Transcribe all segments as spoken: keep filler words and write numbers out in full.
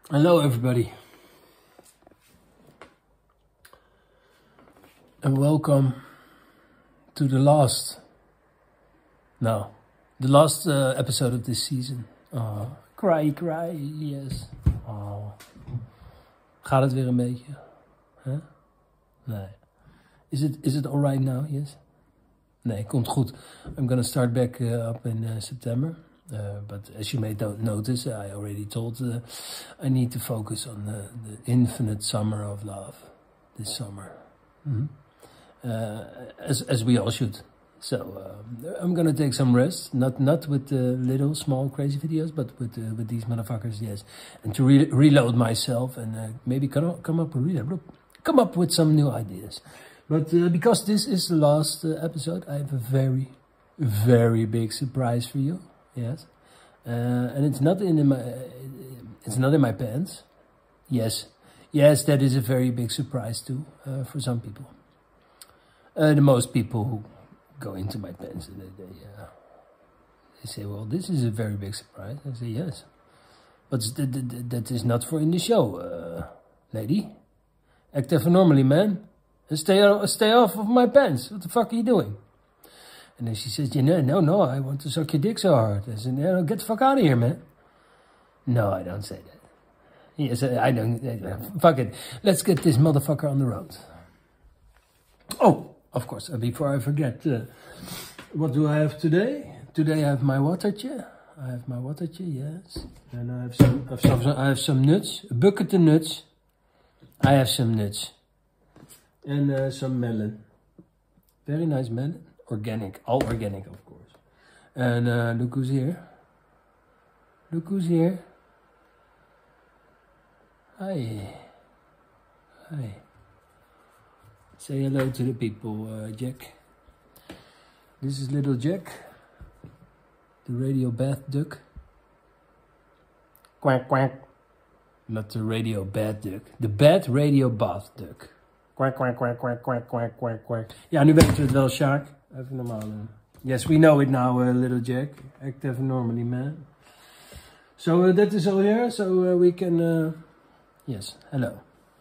Hello everybody, and welcome to the last, no, the last uh, episode of this season. Oh, cry, cry, yes. Oh. Gaat het weer een beetje? Huh? Nee. Is it, is it alright now? Yes? Nee, komt goed. I'm gonna start back uh, up in uh, September. Uh, but as you may notice, I already told uh, I need to focus on the, the infinite summer of love this summer. Mm-hmm. uh, as, as we all should. So uh, I'm gonna take some rest, not not with the little small crazy videos, but with uh, with these motherfuckers, yes. And to re reload myself and uh, maybe come up, come up come up with some new ideas. But uh, because this is the last uh, episode, I have a very, very big surprise for you. Yes, uh, and it's not in my, uh, it's not in my pants. Yes, yes, that is a very big surprise too uh, for some people. Uh, the most people who go into my pants, they they, uh, they say, "Well, this is a very big surprise." I say, "Yes, but th th th that is not for in the show, uh, lady. Act even normally, man, and stay stay off of my pants. What the fuck are you doing?" And then she says, "You know, no, no, I want to suck your dick so hard." I said, "No, get the fuck out of here, man." No, I don't say that. Yes, I don't. Fuck it. Let's get this motherfucker on the road. Oh, of course, before I forget, uh, what do I have today? Today I have my watertje. I have my watertje, yes. And I have some, I have some, I have some nuts, a bucket of nuts. I have some nuts. And uh, some melon. Very nice melon. Organic, all organic, of course. And uh, look who's here. Look who's here. Hi. Hi. Say hello to the people, uh, Jack. This is little Jack, the radio bath duck. Quack, quack. Not the radio bad duck. The bad radio bath duck. Quack, quack, quack, quack, quack, quack, quack, quack. Ja, nu weten we het wel, Sjaak. Even normaal doen. Yes, we know it now, uh, little Jack. Act even normally, man. So uh, that is all here, so uh, we can... Uh, yes, hello.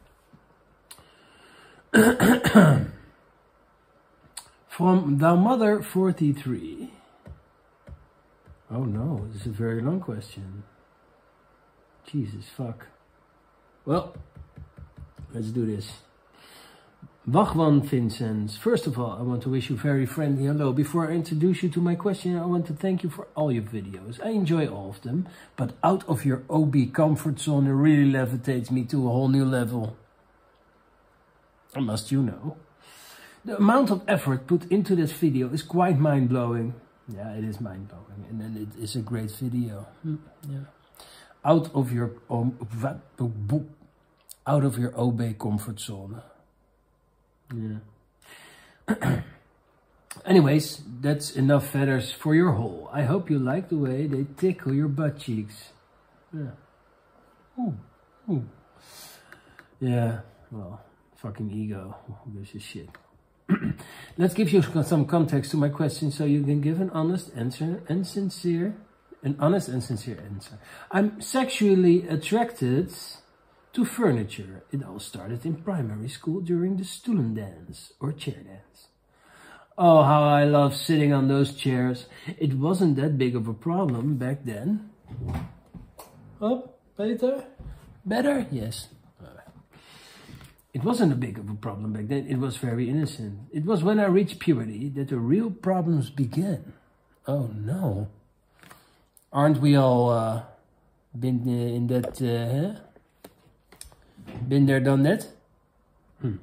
From the mother forty-three. Oh no, this is a very long question. Jesus, fuck. Well, let's do this. Wagwan Vincent, first of all, I want to wish you very friendly hello. Before I introduce you to my question, I want to thank you for all your videos. I enjoy all of them, but out of your O B comfort zone really levitates me to a whole new level. Must you know. The amount of effort put into this video is quite mind-blowing. Yeah, it is mind-blowing, and then it is a great video. Hmm, yeah. Out of your um, out of your O B comfort zone. Yeah. Anyways, that's enough feathers for your hole. I hope you like the way they tickle your butt cheeks. Yeah. Ooh. Ooh. Yeah. Well, fucking ego. Who gives a shit? Let's give you some context to my question so you can give an honest answer and sincere, an honest and sincere answer. I'm sexually attracted to furniture. It all started in primary school during the stoelen dance or chair dance. Oh, how I love sitting on those chairs. It wasn't that big of a problem back then. Oh, better? Better? Yes. It wasn't a big of a problem back then. It was very innocent. It was when I reached puberty that the real problems began. Oh no. Aren't we all uh, been uh, in that, uh, huh? Been there, done that? Hmm.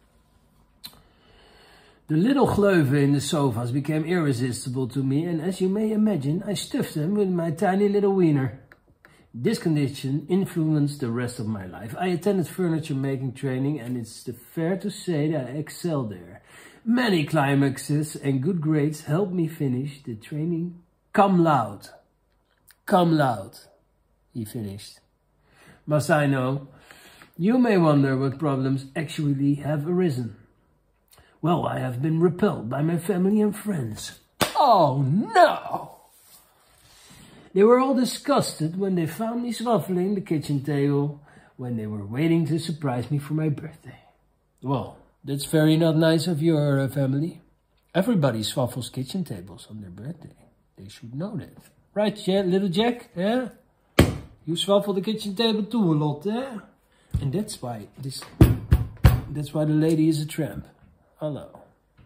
The little gleuven in the sofas became irresistible to me, and as you may imagine, I stuffed them with my tiny little wiener. This condition influenced the rest of my life. I attended furniture making training, and it's fair to say that I excelled there. Many climaxes and good grades helped me finish the training cum laude. Cum laude, he finished. Must I know? You may wonder what problems actually have arisen. Well, I have been repelled by my family and friends. Oh no! They were all disgusted when they found me swaffling the kitchen table when they were waiting to surprise me for my birthday. Well, that's very not nice of your uh, family. Everybody swaffles kitchen tables on their birthday. They should know that. Right, yeah, little Jack? Yeah? You swaffle the kitchen table too a lot, eh? And that's why this... That's why the lady is a tramp. Hello.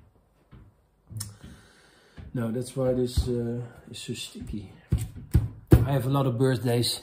No, that's why this uh, is so sticky. I have a lot of birthdays.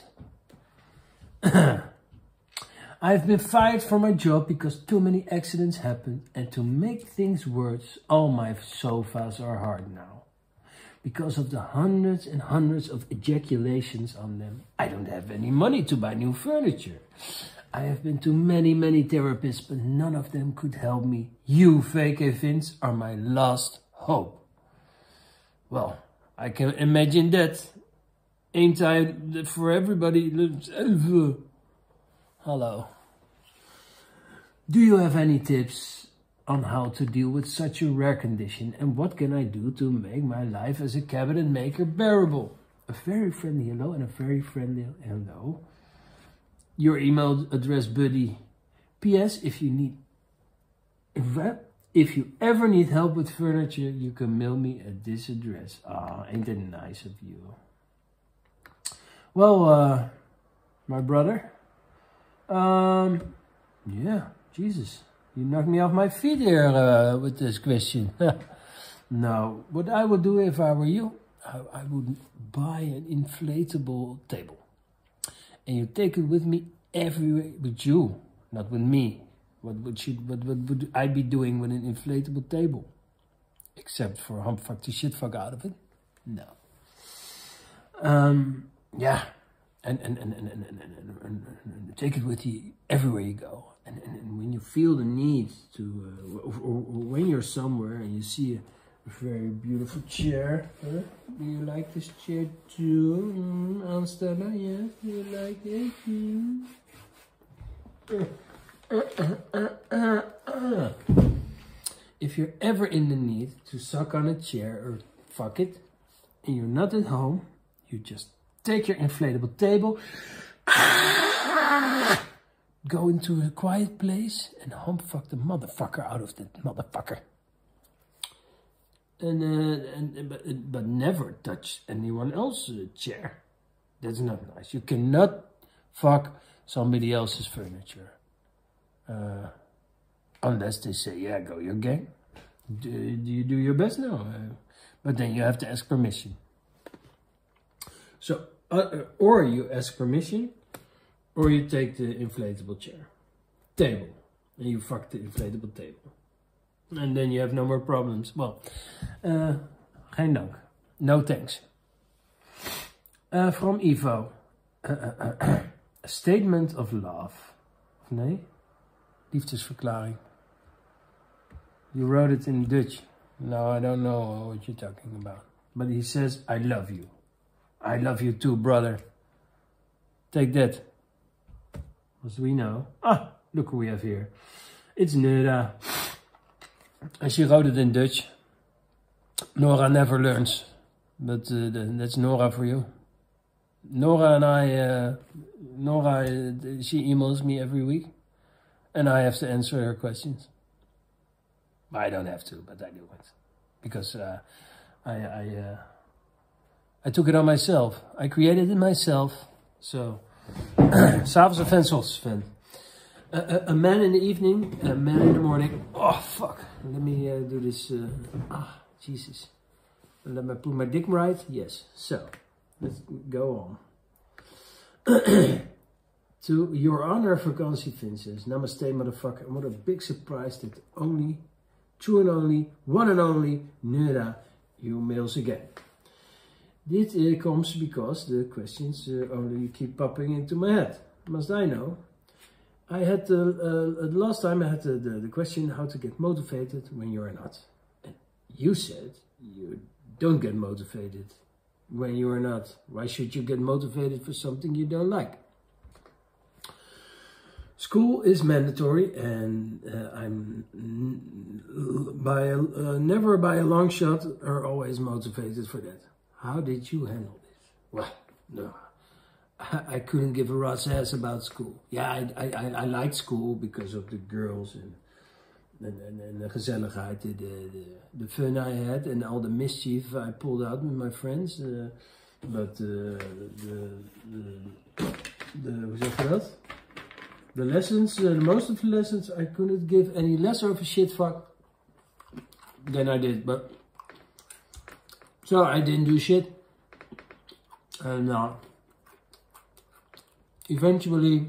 I've been fired from my job because too many accidents happened, and to make things worse, all my sofas are hard now. Because of the hundreds and hundreds of ejaculations on them, I don't have any money to buy new furniture. I have been to many, many therapists, but none of them could help me. You, V K Vince, are my last hope. Well, I can imagine that. Ain't I for everybody? Hello. Do you have any tips on how to deal with such a rare condition, and what can I do to make my life as a cabinet maker bearable? A very friendly hello and a very friendly hello. Your email address, buddy. P S. If you need, if you ever need help with furniture, you can mail me at this address. Ah, oh, ain't that nice of you? Well, uh, my brother. Um, yeah, Jesus, you knocked me off my feet here uh, with this question. No, what I would do if I were you, I, I would buy an inflatable table. And you take it with me everywhere, with you, not with me. What would, you, what, what would I be doing with an inflatable table? Except for humpfuck the shitfuck out of it? No. Um, yeah. And, and, and, and, and, and, and, and, and take it with you everywhere you go. And, and, and when you feel the need to, uh, or, or, or when you're somewhere and you see a, a very beautiful chair. Huh? Do you like this chair too? Mm, Anstella, yes? Do you like it? Mm. Uh, uh, uh, uh, uh. If you're ever in the need to suck on a chair or fuck it, and you're not at home, you just take your inflatable table, go into a quiet place and humpfuck the motherfucker out of the motherfucker. And, uh, and but, but never touch anyone else's chair. That's not nice. You cannot fuck somebody else's furniture. Uh, unless they say, yeah, go your gang. Do, do you do your best? No. Uh, but then you have to ask permission. So, uh, or you ask permission, or you take the inflatable chair, table, and you fuck the inflatable table. And then you have no more problems. Well, uh, geen dank. No thanks. Uh, from Ivo. Uh, uh, uh, uh. A statement of love. Nee? Liefdesverklaring. You wrote it in Dutch. No, I don't know what you're talking about. But he says, I love you. I love you too, brother. Take that. As we know. Ah, look who we have here. It's Nora. And she wrote it in Dutch. Nora never learns. But uh, that's Nora for you. Nora and I, uh, Nora, uh, she emails me every week. And I have to answer her questions. I don't have to, but I do it. Because uh, I, I, uh, I took it on myself. I created it myself. So, s'avonds een Vensels fan. A, a, a man in the evening, a man in the morning. Oh, fuck. Let me uh, do this. Uh, ah, Jesus. Let me put my dick right. Yes. So, let's go on. To your honor, vakantie Vincent. Namaste, motherfucker. And what a big surprise that only, true and only, one and only, Nura, you mails again. This uh, comes because the questions uh, only keep popping into my head. Must I know? I had the, uh, the last time I had the, the, the question how to get motivated when you're not. And you said you don't get motivated when you are not. Why should you get motivated for something you don't like? School is mandatory, and uh, I'm by a, uh, never by a long shot or always motivated for that. How did you handle this? Well, No. I couldn't give a rat's ass about school. Yeah, I, I, I liked school because of the girls and, and, and, and the gezelligheid, the, the, the fun I had and all the mischief I pulled out with my friends. Uh, but uh, the, the, the, hoe zeg je dat? The lessons, uh, most of the lessons, I couldn't give any less of a shit fuck than I did. But so I didn't do shit. And uh, eventually,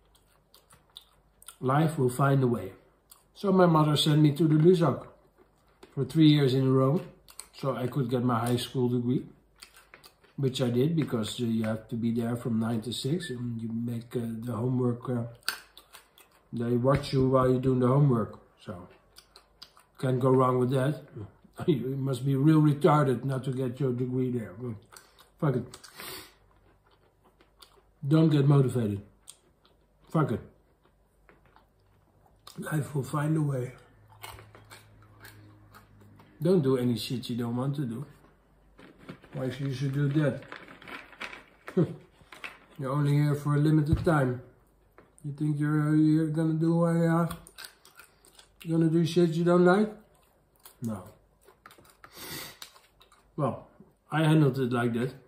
life will find a way. So my mother sent me to the Luzak for three years in a row, so I could get my high school degree, which I did because uh, you have to be there from nine to six, and you make uh, the homework. Uh, they watch you while you're doing the homework, so can't go wrong with that. You must be real retarded not to get your degree there. But fuck it. Don't get motivated. Fuck it. Life will find a way. Don't do any shit you don't want to do. Why should you should do that? You're only here for a limited time. You think you're, uh, you're gonna do uh, you're gonna do shit you don't like? No. Well, I handled it like that.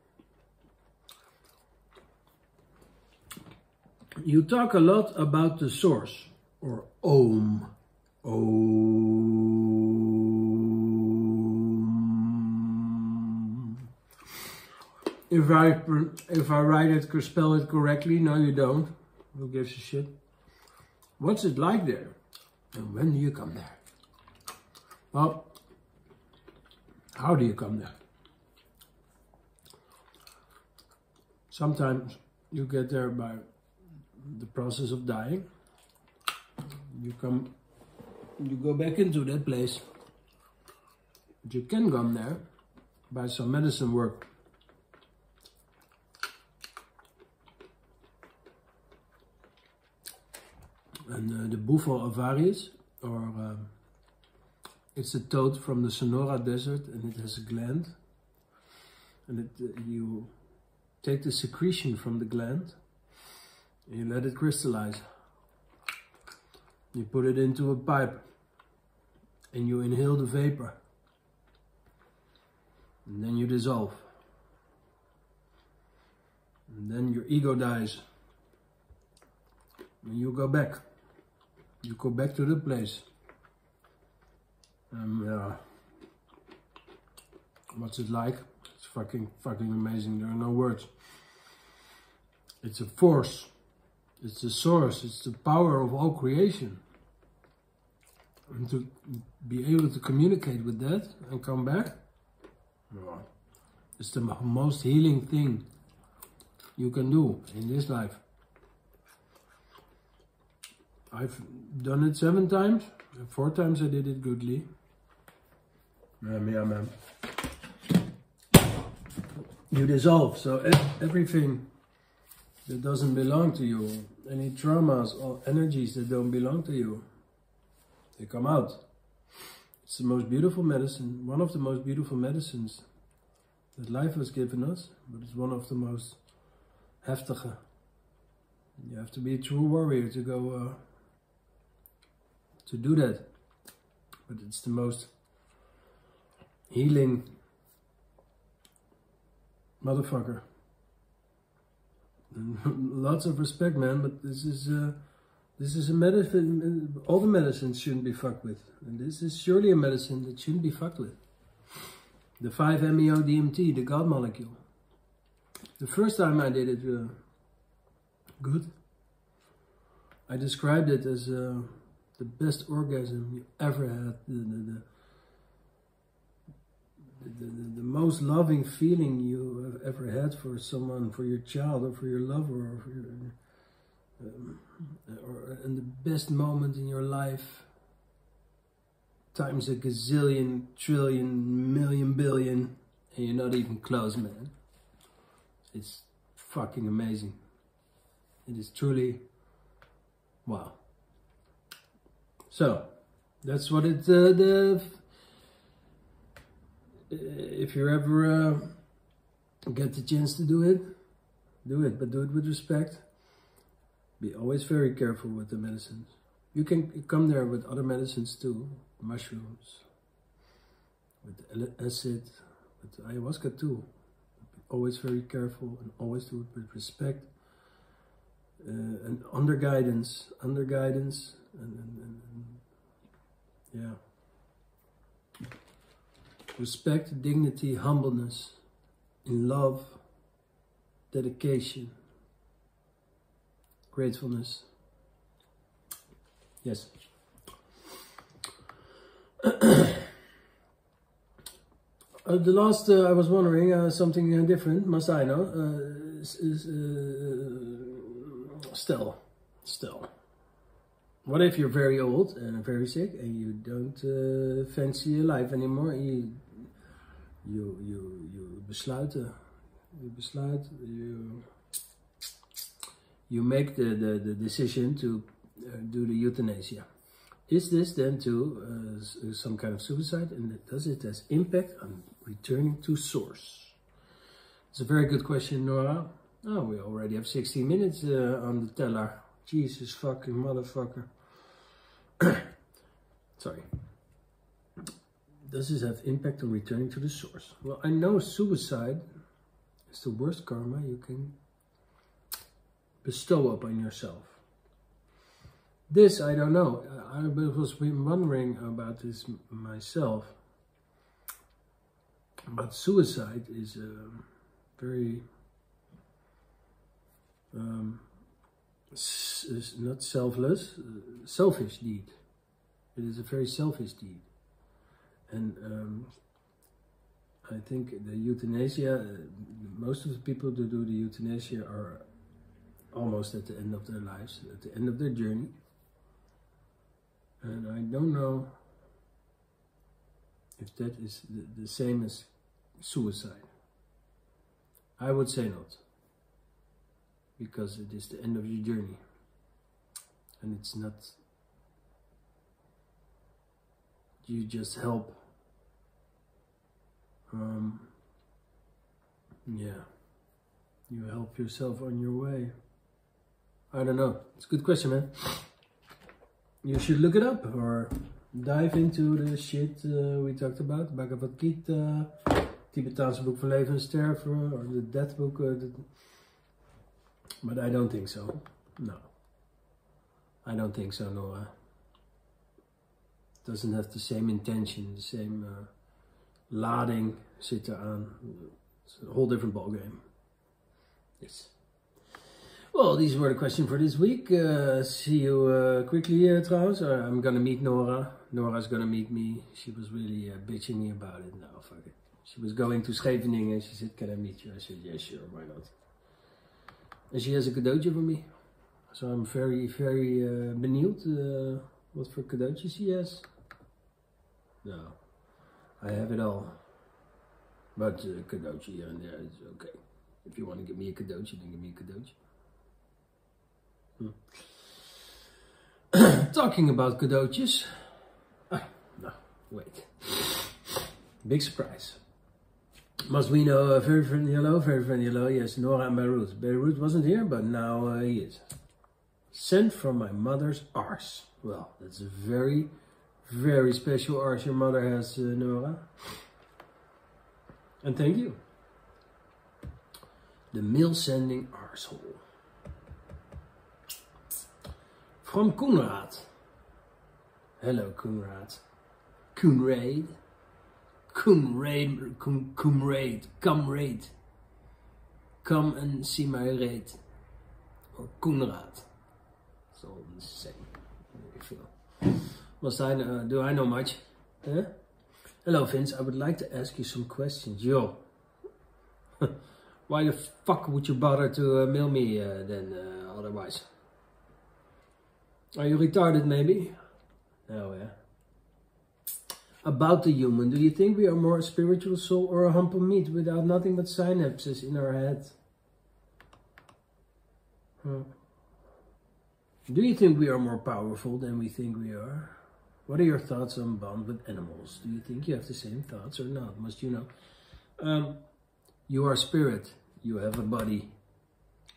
You talk a lot about the source, or Om. Om. If I if I write it, spell it correctly, no, you don't. Who gives a shit? What's it like there? And when do you come there? Well, how do you come there? Sometimes you get there by the process of dying. You come, you go back into that place. But you can come there by some medicine work. And uh, the Bufo avarius, or um, it's a toad from the Sonora Desert, and it has a gland. And it, uh, you take the secretion from the gland, and you let it crystallize. You put it into a pipe, and you inhale the vapor. And then you dissolve. And then your ego dies. And you go back. You go back to the place. Um, yeah. What's it like? It's fucking, fucking amazing. There are no words. It's a force. It's the source. It's the power of all creation. And to be able to communicate with that and come back, yeah, it's the most healing thing you can do in this life. I've done it seven times. Four times I did it goodly. Yeah, yeah, man. You dissolve. So everything that doesn't belong to you, any traumas or energies that don't belong to you, they come out. It's the most beautiful medicine, one of the most beautiful medicines that life has given us, but it's one of the most heftige. You have to be a true warrior to go uh, to do that. But it's the most healing motherfucker. Lots of respect, man, but this is uh, this is a medicine. All the medicines shouldn't be fucked with, and this is surely a medicine that shouldn't be fucked with. The five M E O D M T, the God molecule. The first time I did it, uh, good. I described it as uh, the best orgasm you ever had. The, the, the, The, the, the most loving feeling you have ever had for someone, for your child or for your lover, or, for your, um, or and the best moment in your life times a gazillion, trillion, million, billion, and you're not even close, man. It's fucking amazing. It is truly wow. So that's what it uh, the. If you ever uh, get the chance to do it, do it, but do it with respect. Be always very careful with the medicines. You can come there with other medicines too, mushrooms, with acid, with ayahuasca too. Be always very careful and always do it with respect. Uh, and under guidance, under guidance, and, and, and, and yeah. Respect, dignity, humbleness, in love, dedication, gratefulness. Yes. uh, the last, uh, I was wondering, uh, something uh, different, must I know? Uh, is, is, uh, still, still. What if you're very old and very sick and you don't uh, fancy your life anymore? You, you, you, you besluiten. You besluit, you, you make the, the, the decision to uh, do the euthanasia. Is this then to uh, some kind of suicide, and does it has impact on returning to source? It's a very good question, Nora. Oh, we already have sixteen minutes uh, on the teller. Jesus fucking motherfucker. Sorry. Does this have impact on returning to the source? Well, I know suicide is the worst karma you can bestow upon yourself. This, I don't know. I was wondering about this myself. But suicide is a very, um, is not selfless, uh, selfish deed. It is a very selfish deed. And um, I think the euthanasia, uh, most of the people who do the euthanasia are almost at the end of their lives, at the end of their journey. And I don't know if that is the, the same as suicide. I would say not, because it is the end of your journey, and it's not, you just help, um, yeah, you help yourself on your way. I don't know, it's a good question, man. You should look it up or dive into the shit uh, we talked about, Bhagavad Gita, Tibetaanse boek van leven en sterven, or the death book. Uh, the... But I don't think so. No. I don't think so, Nora. It doesn't have the same intention, the same uh, lading zit eraan. It's a whole different ballgame. Yes. Well, these were the questions for this week. Uh, see you uh, quickly, uh, trouwens. Uh, I'm gonna meet Nora. Nora's gonna meet me. She was really uh, bitching me about it. No, fuck it. She was going to Scheveningen and she said, can I meet you? I said, yeah, sure, why not? And she has a cadeautje for me. So I'm very, very uh, benieuwd uh, what for cadeautjes she has. No, I have it all. But uh, cadeautje here and there is okay. If you want to give me a cadeautje, then give me a cadeautje. Hmm. Talking about cadeautjes. Ah, no, wait. Big surprise. Must we know uh, very friendly hello, very friendly hello. Yes, Nora and Beirut. Beirut wasn't here, but now uh, he is. Sent from my mother's arse. Well, that's a very, very special arse your mother has, uh, Nora. And thank you. The mail sending arsehole. From Koenraad. Hello, Koenraad. Koenraad. Koenraad. Koenraad. Comrade. Come and see my raid. Or Koenraad. It's all the same. I feel. Must I know, do I know much? Huh? Hello, Vince. I would like to ask you some questions. Yo. Why the fuck would you bother to uh, mail me uh, then uh, otherwise? Are you retarded maybe? Oh yeah. About the human, do you think we are more a spiritual soul or a hump of meat without nothing but synapses in our head? Huh. Do you think we are more powerful than we think we are? What are your thoughts on bond with animals? Do you think you have the same thoughts or not? Must you know? Um, you are spirit. You have a body.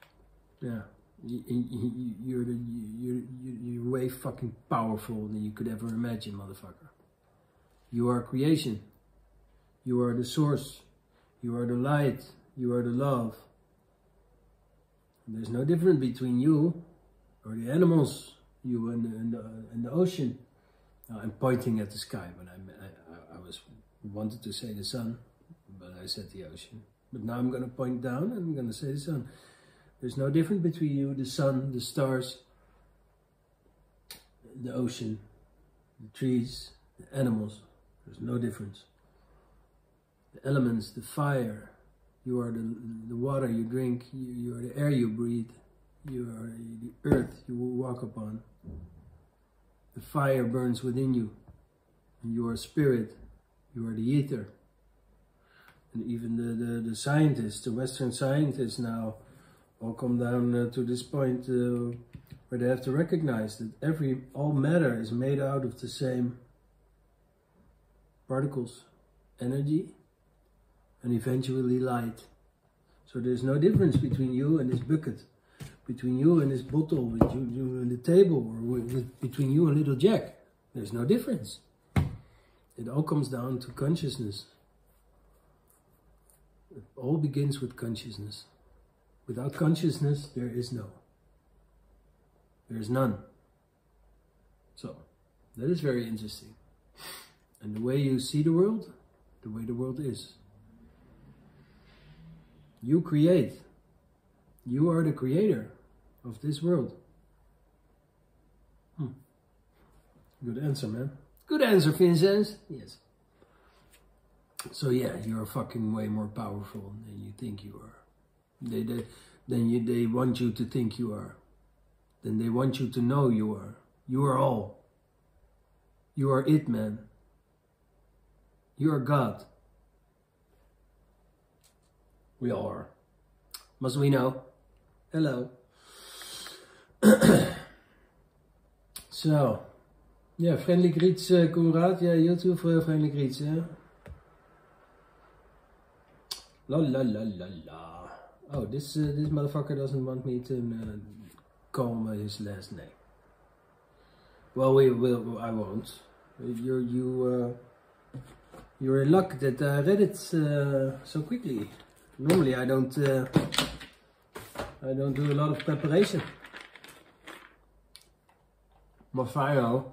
Yeah. You, you, you're, the, you, you, you're way fucking powerful than you could ever imagine, motherfucker. You are creation. You are the source. You are the light. You are the love. There's no difference between you or the animals, you and the, and the, and the ocean. Now, I'm pointing at the sky, but I'm, I, I was wanted to say the sun, but I said the ocean. But now I'm going to point down and I'm going to say the sun. There's no difference between you, the sun, the stars, the ocean, the trees, the animals. There's no difference. The elements, the fire, you are the, the water you drink, you, you are the air you breathe, you are the earth you will walk upon. The fire burns within you, and you are spirit, you are the ether. And even the, the, the scientists, the Western scientists now, all come down uh, to this point uh, where they have to recognize that every, all matter is made out of the same particles, energy, and eventually light. So there's no difference between you and this bucket, between you and this bottle, between you and the table, or with, with, between you and little Jack. There's no difference. It all comes down to consciousness. It all begins with consciousness. Without consciousness, there is no. There is none. So, that is very interesting. And the way you see the world, the way the world is. You create. You are the creator of this world. Hmm. Good answer, man. Good answer, Vincent. Yes. So yeah, you're fucking way more powerful than you think you are. They, they, then you, they want you to think you are. Then they want you to know you are. You are all. You are it, man. You are God. We all are. Must we know? Hello. So, yeah, friendly greets, uh, Konrad. Yeah, you too, for friendly greets, yeah. La la la la la. Oh, this uh, this motherfucker doesn't want me to uh, call him his last name. Well, we will. I won't. You're you. Uh, you're in luck that I read it uh, so quickly. Normally, I don't. Uh, I don't do a lot of preparation. Mafio,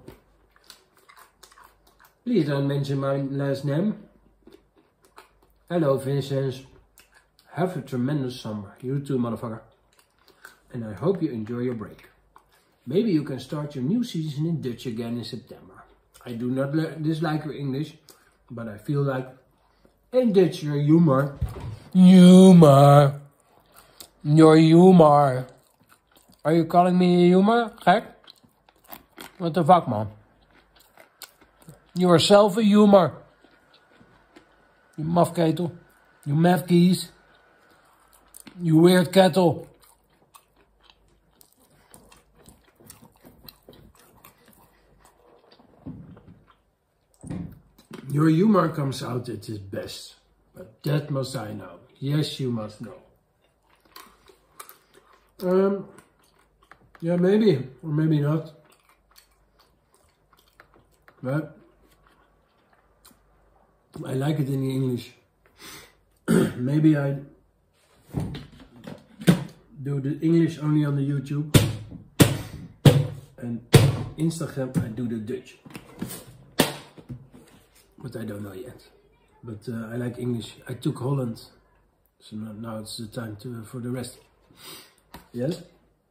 please don't mention my last name. Hello, Vincent. Have a tremendous summer. You too, motherfucker. And I hope you enjoy your break. Maybe you can start your new season in Dutch again in September. I do not dislike your English, but I feel like in Dutch your humor. Humor. Your humor. Are you calling me humor? Gek? What the fuck, man? You are self a humor. You mafketel. You mafkees. You weird kettle. Your humor comes out at its best. But that must I know. Yes, you must know. Um, yeah, maybe. Or maybe not. But I like it in English. Maybe I do the English only on the YouTube. And Instagram I do the Dutch. But I don't know yet. But uh, I like English. I took Holland. So now, now it's the time to, for the rest. Yes?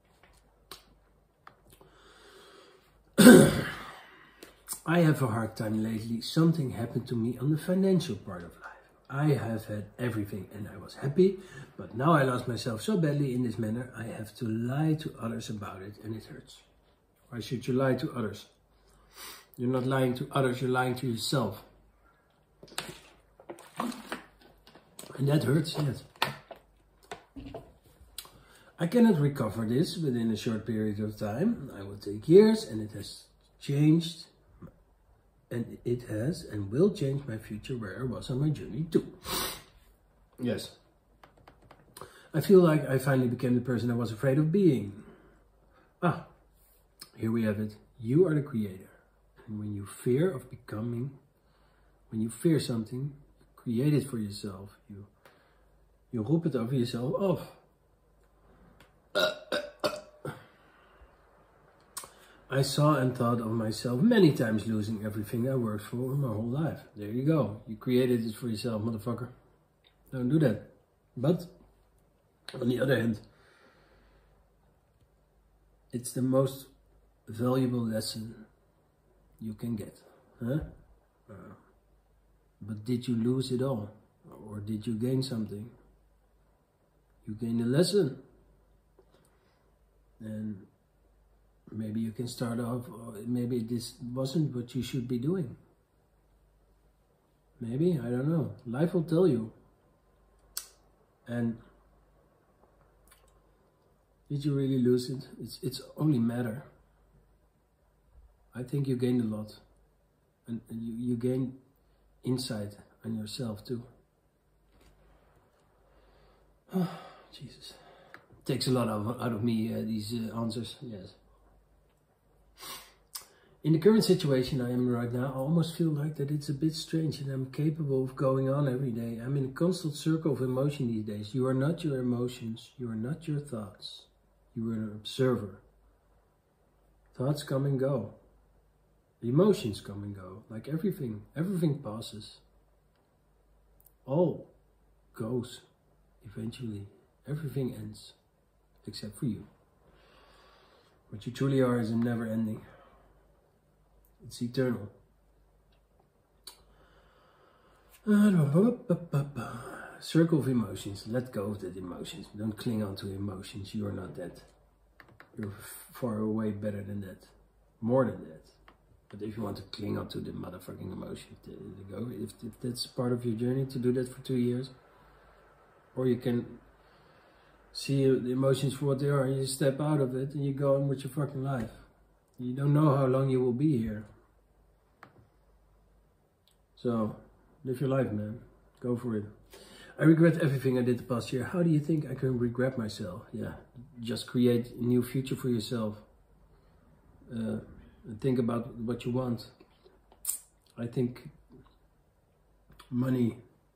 I have a hard time lately. Something happened to me on the financial part of life. I have had everything and I was happy, but now I lost myself so badly in this manner, I have to lie to others about it and it hurts. Why should you lie to others? You're not lying to others, you're lying to yourself. And that hurts, yes. I cannot recover this within a short period of time. I will take years and it has changed. And it has and will change my future where I was on my journey too. Yes. I feel like I finally became the person I was afraid of being. Ah, here we have it. You are the creator. And when you fear of becoming, when you fear something, you create it for yourself. You, you roep het over jezelf af. I saw and thought of myself many times losing everything I worked for my whole life. There you go. You created it for yourself, motherfucker. Don't do that. But, on the other hand, it's the most valuable lesson you can get. Huh? Uh, but did you lose it all? Or did you gain something? You gained a lesson. And maybe you can start off, or maybe this wasn't what you should be doing. Maybe, I don't know. Life will tell you. And did you really lose it? It's, it's only matter. I think you gained a lot. And you, you gain insight on yourself too. Oh, Jesus. Takes a lot of, out of me, uh, these uh, answers. Yes. In the current situation I am right now, I almost feel like that it's a bit strange and I'm capable of going on every day. I'm in a constant circle of emotion these days. You are not your emotions. You are not your thoughts. You are an observer. Thoughts come and go. Emotions come and go. Like everything. Everything passes. All goes. Eventually. Everything ends. Except for you. What you truly are is never ending. It's eternal. Circle of emotions. Let go of that emotions. Don't cling on to emotions. You are not that. You're far away better than that. More than that. But if you want to cling on to the motherfucking emotion, go. If, if that's part of your journey to do that for two years, or you can see the emotions for what they are, and you step out of it and you go on with your fucking life. You don't know how long you will be here. So, live your life, man. Go for it. I regret everything I did the past year. How do you think I can regret myself? Yeah, just create a new future for yourself. Uh, and think about what you want. I think money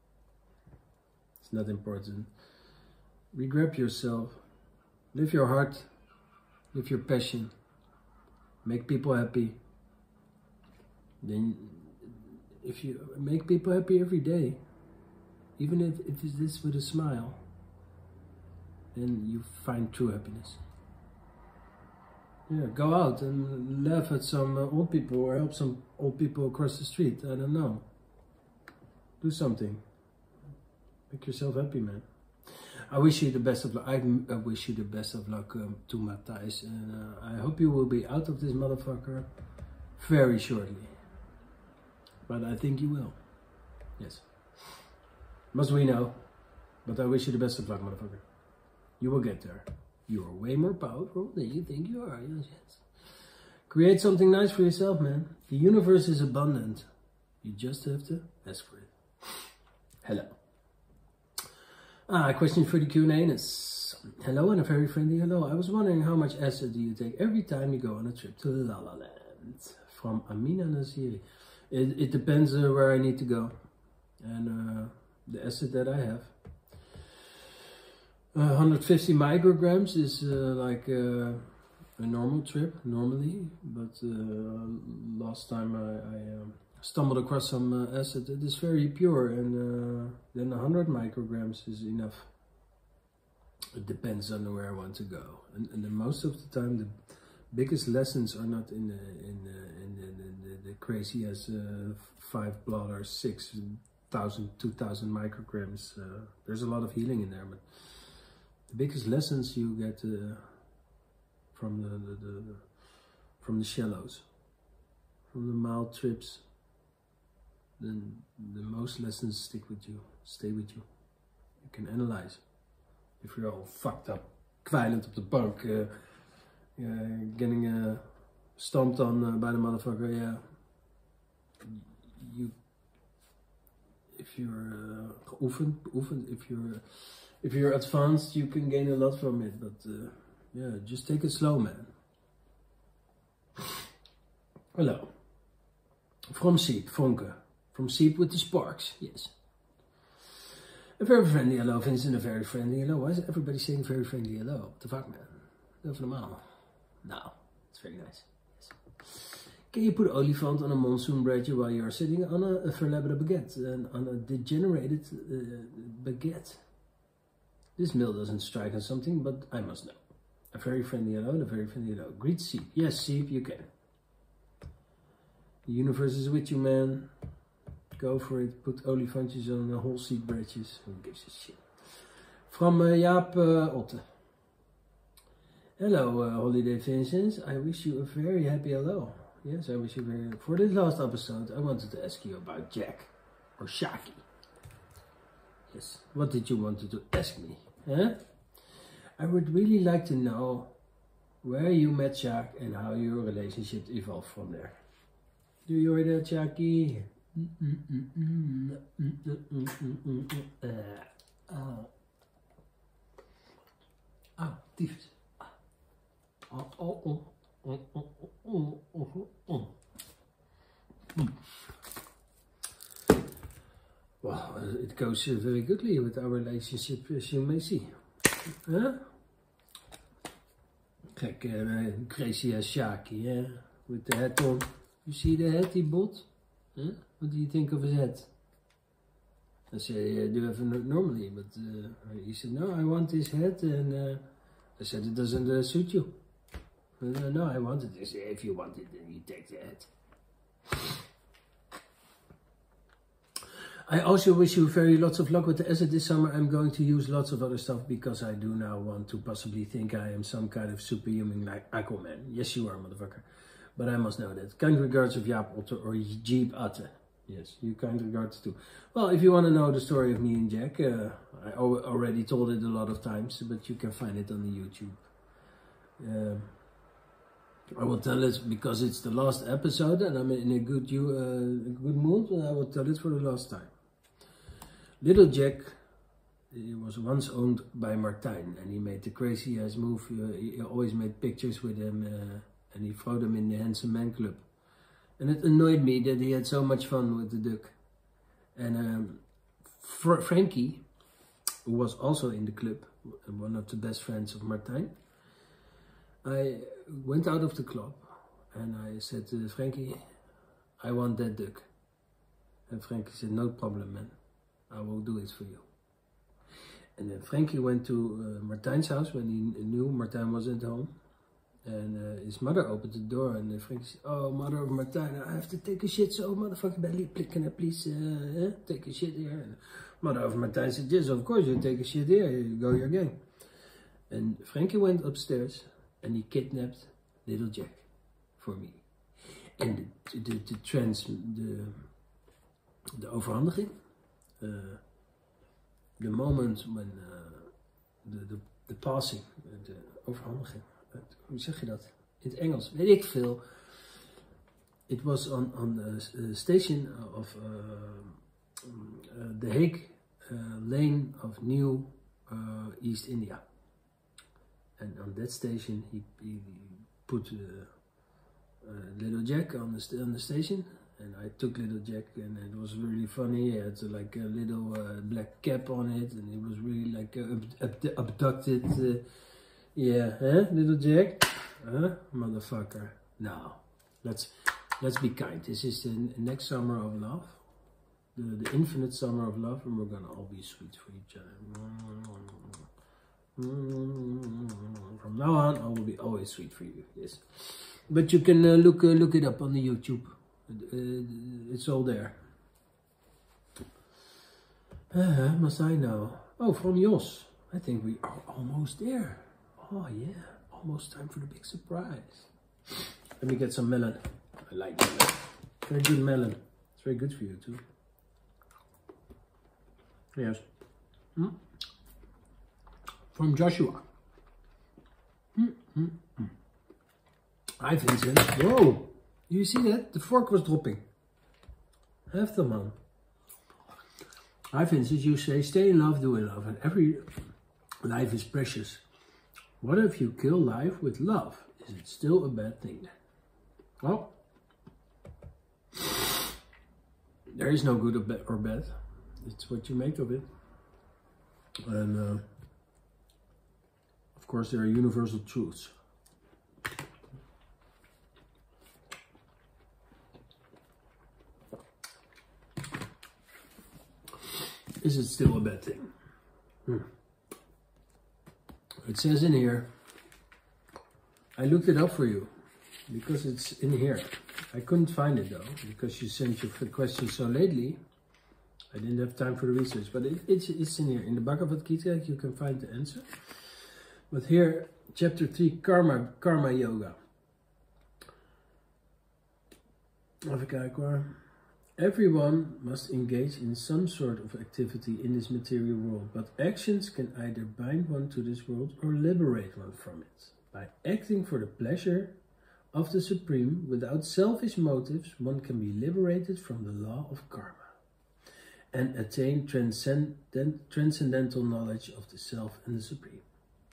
is not important. Regret yourself. Live your heart. Live your passion. Make people happy. Then, if you make people happy every day, even if, if it's this with a smile, then you find true happiness. Yeah, go out and laugh at some uh, old people or help some old people across the street. I don't know. Do something. Make yourself happy, man. I wish you the best of luck. I, I wish you the best of luck um, to Matthijs, and uh, I hope you will be out of this motherfucker very shortly. But I think you will. Yes. Must we know? But I wish you the best of luck, motherfucker. You will get there. You are way more powerful than you think you are. Yes, yes. Create something nice for yourself, man. The universe is abundant. You just have to ask for it. Hello. Ah, a question for the Q and A is, hello and a very friendly hello. I was wondering how much acid do you take every time you go on a trip to La La Land? From Amina Naziri. It, it depends uh, where I need to go. And uh, the acid that I have. Uh, one hundred fifty micrograms is uh, like uh, a normal trip, normally. But uh, last time I, I um, stumbled across some uh, acid that is very pure, and uh, then one hundred micrograms is enough. It depends on where I want to go, and, and then most of the time the biggest lessons are not in the in the, in the, the, the, the crazy as uh, five blood or six thousand, two thousand micrograms. Uh, there's a lot of healing in there, but the biggest lessons you get uh, from the, the, the, the from the shallows, from the mild trips. Then the most lessons stick with you, stay with you. You can analyze. If you're all fucked up, kwijlend op de bank, uh, uh, getting uh, stomped on uh, by the motherfucker, yeah. You, if you're uh, geoefend, beoefend, if you're If you're advanced, you can gain a lot from it, but uh, yeah, just take it slow, man. Hello. From Seep, Fonke. From Seep with the sparks, yes. A very friendly hello, Vincent, a very friendly hello. Why is everybody saying very friendly hello? What the fuck, man? Doe even normaal. No, it's very nice. Yes. Can you put olifant on a monsoon bread while you are sitting on a, a verlabberde baguette? And on a degenerated uh, baguette? This mill doesn't strike on something, but I must know. A very friendly hello, a very friendly hello. Greet Seep. Yes, Seep, you can. The universe is with you, man. Go for it. Put olifantjes on the whole seed breadjes. Who gives a shit? From uh, Jaap uh, Otte. Hello, uh, Holiday Vincent. I wish you a very happy hello. Yes, I wish you very... For this last episode, I wanted to ask you about Jack. Or Shaki. Yes. What did you want to ask me? Huh? I would really like to know where you met Jack and how your relationship evolved from there. Do you hear that, Shaki? Ah, tyfus. Oh, oh, oh, oh, oh, oh, oh, oh. Well, it goes uh, very goodly with our relationship, as you may see. Huh? Kijk, uh, crazy as Shaki, yeah? With the hat on. You see the hat he bought? Huh? What do you think of his hat? I say, uh, do it normally, but uh, he said, no, I want this hat, and uh, I said, it doesn't uh, suit you. Uh, no, I want it. I said, if you want it, then you take the hat. I also wish you very lots of luck with the asset this summer. I'm going to use lots of other stuff because I do now want to possibly think I am some kind of superhuman like Aquaman. Yes, you are, motherfucker. But I must know that. Kind regards of Jaap Otte or Jeep Atte. Yes, you kind regards too. Well, if you want to know the story of me and Jack, uh, I already told it a lot of times, but you can find it on the YouTube. Uh, I will tell it because it's the last episode and I'm in a good, uh, good mood, and I will tell it for the last time. Little Jack, he was once owned by Martijn, and he made the crazy ass move. Uh, he always made pictures with him. Uh, And he threw them in the Handsome Man Club. And it annoyed me that he had so much fun with the duck. And um, Fr Frankie, who was also in the club, one of the best friends of Martijn, I went out of the club and I said to Frankie, I want that duck. And Frankie said, no problem, man. I will do it for you. And then Frankie went to uh, Martijn's house when he knew Martijn was at home. And uh, his mother opened the door and uh, Frankie said, oh, mother of Martijn, I have to take a shit so motherfucking badly. Can I please uh, eh, take a shit here? And mother of Martijn said, yes, of course, you take a shit here, you go your gang. And Frankie went upstairs and he kidnapped little Jack for me. And the, the, the trans, the, the overhandiging, uh, the moment when, uh, the, the, the passing, de overhandiging. Hoe zeg je dat? In het Engels, weet ik veel. It was on, on the station of uh, uh, the Hague uh, lane of New uh, East India. And on that station he, he put uh, uh, little Jack on the, on the station. And I took little Jack and it was really funny. He had uh, like a little uh, black cap on it and he was really like uh, ab abducted. Uh, Yeah, huh? Little Jack? Huh? Motherfucker. No. Let's let's be kind. This is the next summer of love. The, the infinite summer of love, and we're gonna all be sweet for each other. From now on, I will be always sweet for you. Yes. But you can uh, look uh, look it up on the YouTube. Uh, it's all there. Uh, must I know? Oh, from Jos. I think we are almost there. Oh yeah, almost time for the big surprise. Let me get some melon. I like melon. Very good melon. It's very good for you too. Yes. Hmm? From Joshua. Hmm, hmm, hmm. Hi Vincent. Whoa! You see that? The fork was dropping. Have the man. Hi Vincent, you say stay in love, do in love. And every life is precious. What if you kill life with love? Is it still a bad thing? Well, there is no good or bad. It's what you make of it. And uh, of course, there are universal truths. Is it still a bad thing? Hmm. It says in here, I looked it up for you because it's in here. I couldn't find it though, because you sent your question so lately. I didn't have time for the research, but it, it's, it's in here. In the Bhagavad Gita, you can find the answer. But here, chapter three, Karma, Karma Yoga. Even kijken hoor. Everyone must engage in some sort of activity in this material world, but actions can either bind one to this world or liberate one from it. By acting for the pleasure of the Supreme without selfish motives, one can be liberated from the law of karma and attain transcendent, transcendental knowledge of the Self and the Supreme.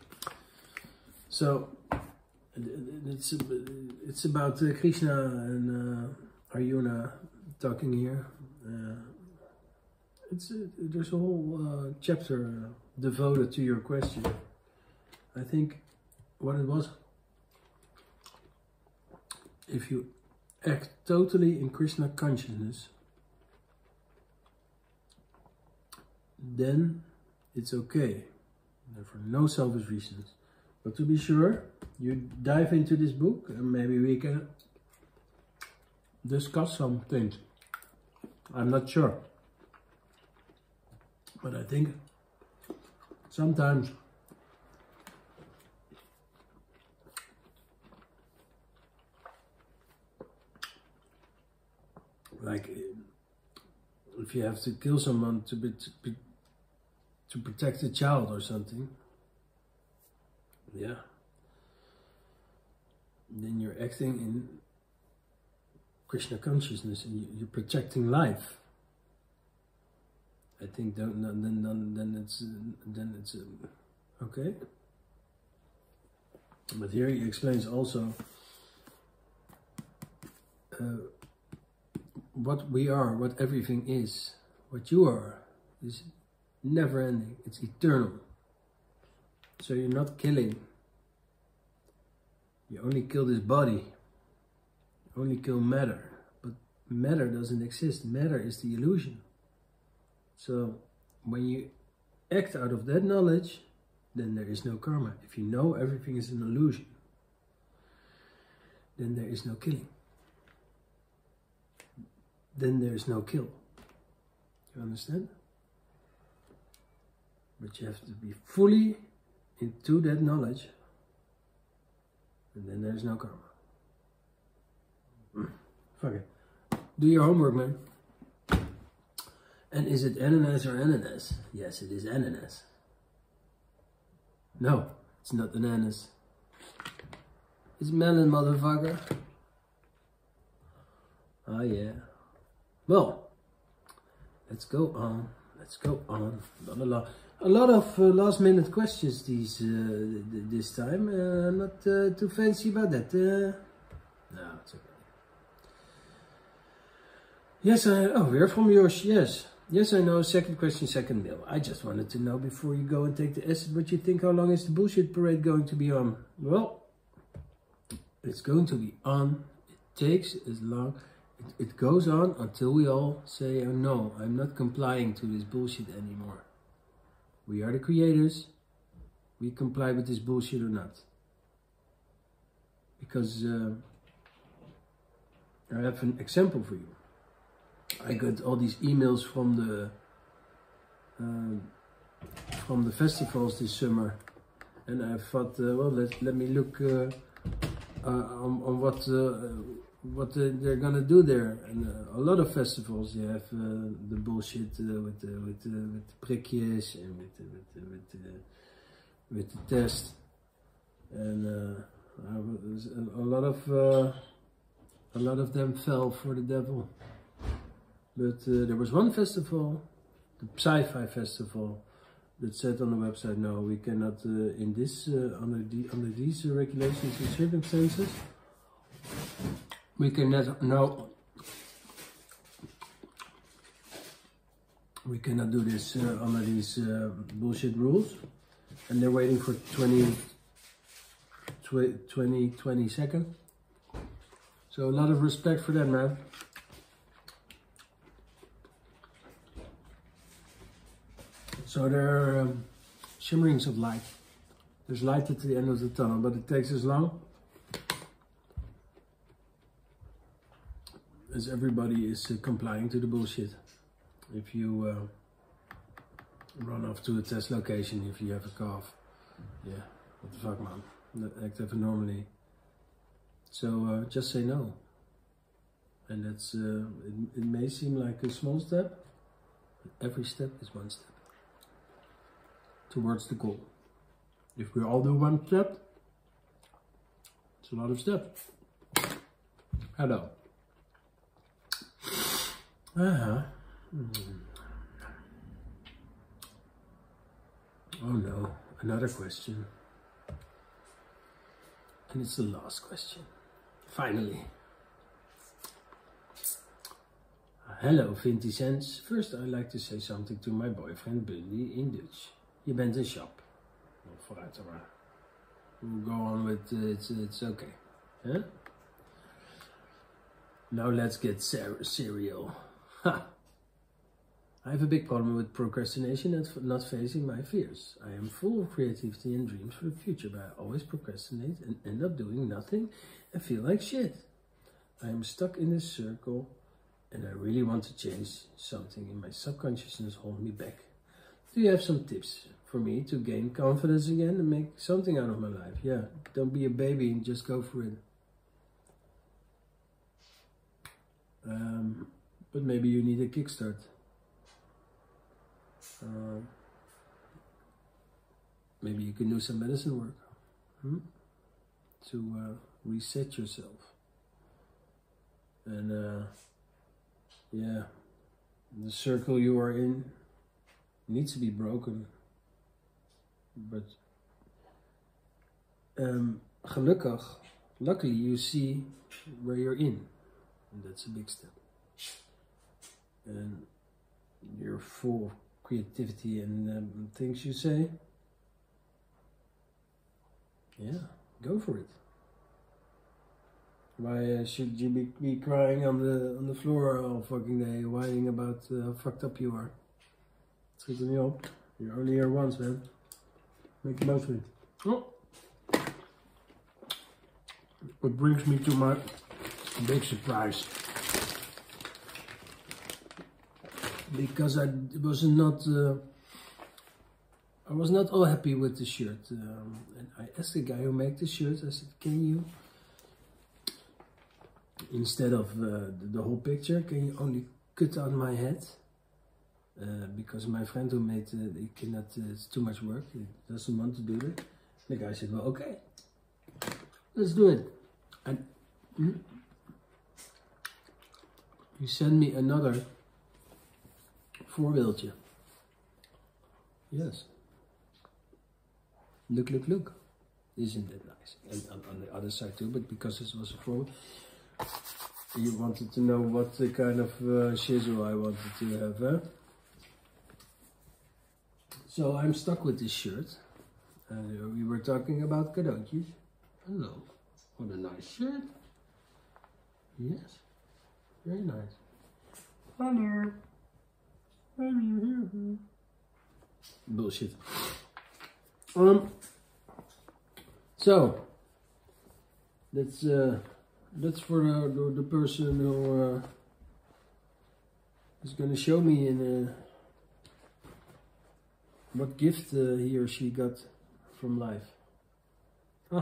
So, it's, it's about uh, Krishna and uh, Arjuna talking here. Uh, it's a, there's a whole uh, chapter uh, devoted to your question. I think what it was, if you act totally in Krishna consciousness, then it's okay. For no selfish reasons. But to be sure, you dive into this book and maybe we can discuss some things. I'm not sure. But I think sometimes like if you have to kill someone to be, to, be, to protect a child or something, yeah, then you're acting in Krishna consciousness and you're protecting life. I think then then then, then it's then it's uh, okay. But here he explains also uh, what we are, what everything is, what you are is never ending. It's eternal. So you're not killing. You only kill this body. You only kill matter. But matter doesn't exist. Matter is the illusion. So when you act out of that knowledge, then there is no karma. If you know everything is an illusion, then there is no killing. Then there is no kill. You understand? But you have to be fully into that knowledge, and then there is no karma. Mm. Fuck it. Do your homework, man. And is it ananas or ananas? Yes, it is ananas. No, it's not ananas. It's melon, motherfucker. Oh yeah. Well, let's go on. Let's go on. La, la, la. A lot of uh, last minute questions these uh, this time. Uh, not uh, too fancy about that. Uh, no, it's okay. Yes, I. Oh, we're from yours. Yes. Yes, I know. Second question, second mail. I just wanted to know before you go and take the acid what you think. How long is the bullshit parade going to be on? Well, it's going to be on. It takes as long. It, it goes on until we all say, oh, no, I'm not complying to this bullshit anymore. We are the creators. We comply with this bullshit or not. Because uh, I have an example for you. I got all these emails from the uh, from the festivals this summer, and I thought, uh, well, let let me look uh, uh, on, on what uh, what uh, they're gonna do there. And uh, a lot of festivals, they have uh, the bullshit uh, with the with the with the prikjes and with the, with the, with the, with the test, and uh, I was, a lot of uh, a lot of them fell for the devil. But uh, there was one festival, the Sci-Fi Festival, that said on the website, no, we cannot uh, in this uh, under the under these uh, regulations and circumstances, we cannot no, we cannot do this uh, under these uh, bullshit rules, and they're waiting for twenty, twenty, twenty seconds. So a lot of respect for that, man. So there are um, shimmerings of light. There's light at the end of the tunnel, but it takes as long as everybody is uh, complying to the bullshit. If you uh, run off to a test location, if you have a cough, yeah, what the fuck, man? Act ever normally. So uh, just say no. And that's, uh, it, it may seem like a small step, but every step is one step towards the goal. If we all do one step, it's a lot of steps. Hello. Uh-huh. Mm. Oh no, another question. And it's the last question. Finally. Hello, Vinticens. First, I'd like to say something to my boyfriend Bundy in Dutch. Je bent een shop. Vooruit maar. We'll go on with uh, it's it's okay. Huh? Now let's get ser serial. Ha! I have a big problem with procrastination and not facing my fears. I am full of creativity and dreams for the future, but I always procrastinate and end up doing nothing and feel like shit. I am stuck in this circle and I really want to change something in my subconsciousness holding me back. Do you have some tips for me to gain confidence again and make something out of my life? Yeah, don't be a baby and just go for it. Um, but maybe you need a kickstart. Uh, maybe you can do some medicine work hmm? to uh, reset yourself. And uh, yeah, the circle you are in needs to be broken. But um, gelukkig, luckily you see where you're in. And that's a big step. And you're full of creativity and um, things you say. Yeah, go for it. Why uh, should you be, be crying on the on the floor all fucking day, whining about uh, how fucked up you are? Schiet er niet op. You're only here once, man. Make the most of it. Oh. What brings me to my big surprise. Because I was not, uh, I was not all happy with the shirt. Um, and I asked the guy who made the shirt, I said, can you, instead of uh, the, the whole picture, can you only cut out my head? Uh, because my friend who made it, uh, he cannot, uh, it's too much work, he doesn't want to do it. The guy said, well, okay, let's do it. And mm, he sent me another voorbeeldje. Yes. Look, look, look. Isn't that nice? And on, on the other side too, but because this was a forward, you wanted to know what the kind of uh, shizzle I wanted to have, huh? So I'm stuck with this shirt. Uh, we were talking about cadeautjes. Hello. What a nice shirt. Yes. Very nice. Hello. Hello. Bullshit. Um. So that's uh that's for the the, the person who uh, is gonna show me in uh, what gift uh, he or she got from life. Ah,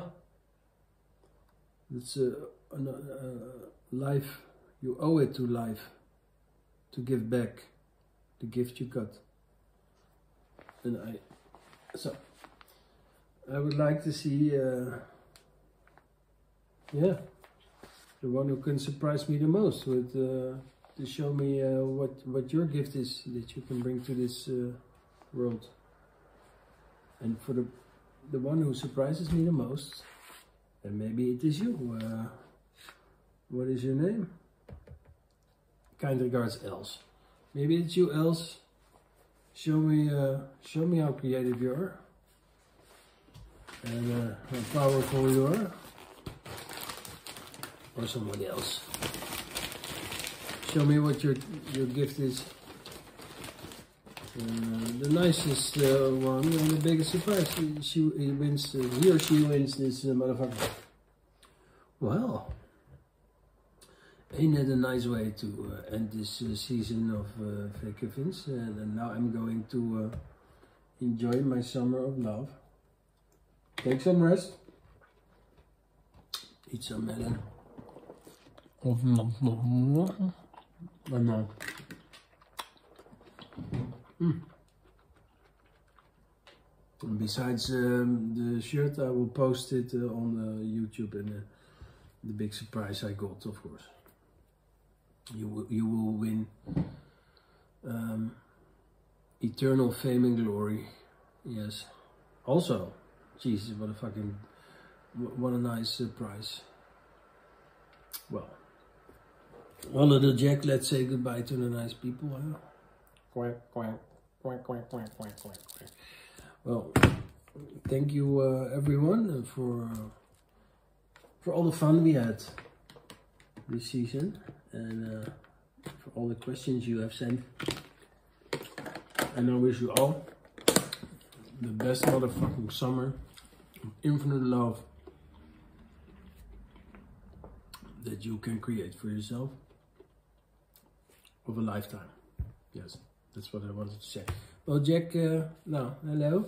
it's uh, a uh, life. You owe it to life to give back the gift you got. And I, so I would like to see, uh, yeah, the one who can surprise me the most with uh, to show me uh, what what your gift is that you can bring to this uh, world. And for the the one who surprises me the most, and maybe it is you. Uh, what is your name? Kind regards, Els. Maybe it's you, Els. Show me, uh, show me how creative you are, and uh, how powerful you are, or somebody else. Show me what your your gift is. Uh, the nicest uh, one and the biggest surprise. She, she he wins. Uh, he or she wins this uh, motherfucker. Well, ain't that a nice way to uh, end this uh, season of uh, Fake Vince? And, and now I'm going to uh, enjoy my summer of love. Take some rest. Eat some melon. But no. Mm. And besides um, the shirt, I will post it uh, on uh, YouTube, and uh, the big surprise I got, of course. You will, you will win um, eternal fame and glory. Yes. Also, Jesus, what a fucking, what a nice surprise. Well, well, little Jack, let's say goodbye to the nice people. Huh? Quack, quack, quack, quack, quack, quack, quack. Well, thank you uh, everyone for uh, for all the fun we had this season, and uh, for all the questions you have sent. And I wish you all the best motherfucking summer, infinite love that you can create for yourself of a lifetime. Yes. That's what I wanted to say. Well, Jack, uh, now, hello.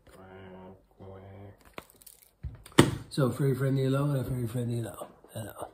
So, very friendly hello and a very friendly hello. Hello.